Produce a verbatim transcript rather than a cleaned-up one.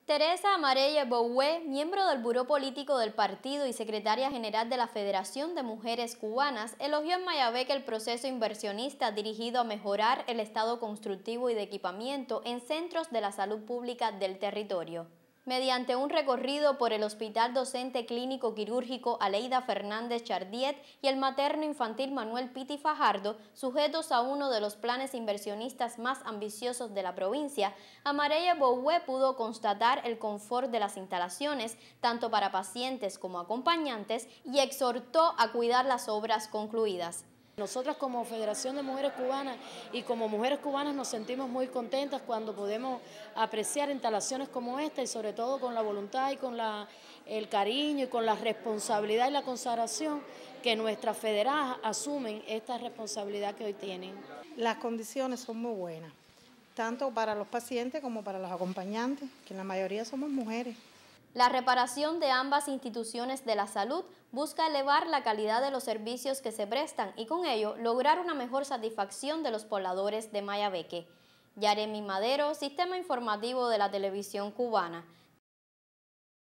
Teresa Amarelle Boué, miembro del Buró Político del partido y secretaria general de la Federación de Mujeres Cubanas, elogió en Mayabeque el proceso inversionista dirigido a mejorar el estado constructivo y de equipamiento en centros de la salud pública del territorio. Mediante un recorrido por el Hospital Docente Clínico Quirúrgico Aleida Fernández Chardiet y el Materno Infantil Manuel Piti Fajardo, sujetos a uno de los planes inversionistas más ambiciosos de la provincia, Amarelle Boué pudo constatar el confort de las instalaciones, tanto para pacientes como acompañantes, y exhortó a cuidar las obras concluidas. Nosotras como Federación de Mujeres Cubanas y como mujeres cubanas nos sentimos muy contentas cuando podemos apreciar instalaciones como esta y sobre todo con la voluntad y con la, el cariño y con la responsabilidad y la consagración que nuestras federadas asumen esta responsabilidad que hoy tienen. Las condiciones son muy buenas, tanto para los pacientes como para los acompañantes, que en la mayoría somos mujeres. La reparación de ambas instituciones de la salud busca elevar la calidad de los servicios que se prestan y con ello lograr una mejor satisfacción de los pobladores de Mayabeque. Yaremi Madero, Sistema Informativo de la Televisión Cubana.